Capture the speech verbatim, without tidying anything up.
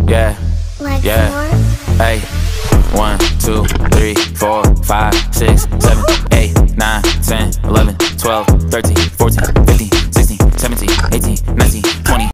Yeah, Like yeah. four? Hey, one, two, three, four, five, six, seven, eight, nine, ten, eleven, twelve, thirteen, fourteen, fifteen, sixteen, seventeen, eighteen,